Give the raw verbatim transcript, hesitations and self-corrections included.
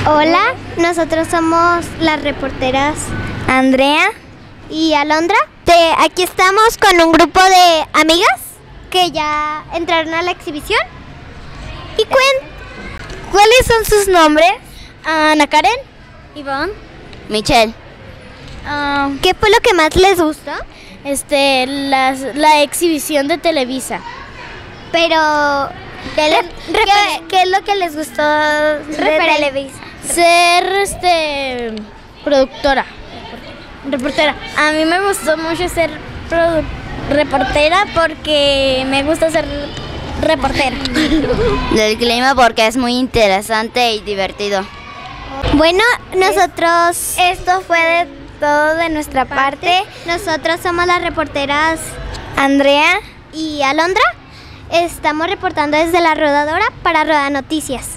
Hola, nosotros somos las reporteras Andrea y Alondra. De, aquí estamos con un grupo de amigas que ya entraron a la exhibición. ¿Y cuen ¿Cuáles son sus nombres? Ana Karen, Ivonne, Michelle. uh, ¿qué fue lo que más les gustó? Este, las, la exhibición de Televisa. Pero ¿Qué, le, ¿qué, qué es lo que les gustó de Televisa? Ser este productora, reportera. A mí me gustó mucho ser reportera porque me gusta ser reportera. Del clima porque es muy interesante y divertido. Bueno, nosotros esto fue de todo de nuestra parte. Nosotros somos las reporteras Andrea y Alondra. Estamos reportando desde la rodadora para Roda Noticias.